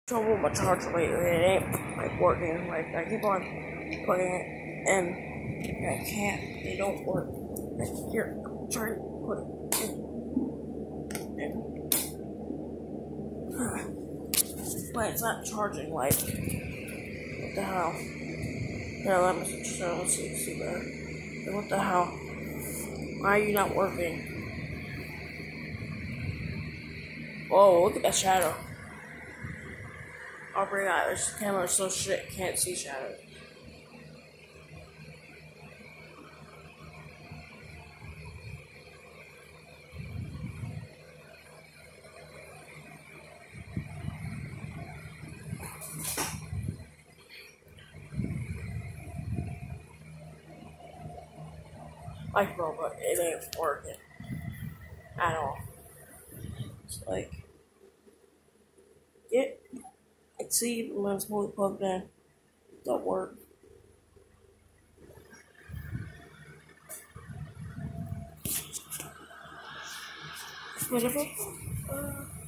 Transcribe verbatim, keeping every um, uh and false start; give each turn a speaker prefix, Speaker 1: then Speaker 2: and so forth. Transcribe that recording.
Speaker 1: trouble with my charger lately. It ain't like working. Like I keep on putting it in, and I can't. They don't work. Like, here, I'm trying to put it in. in. But it's not charging. Like, what the hell? Here, let me switch. Let's see, see better. Like, what the hell? Why are you not working? Oh, look at that shadow. Oh my god, this camera is so shit, can't see shadows. Like, bro, but it ain't working at all. It's like, it, I see when it's fully plugged in, it don't work. Whatever. Uh,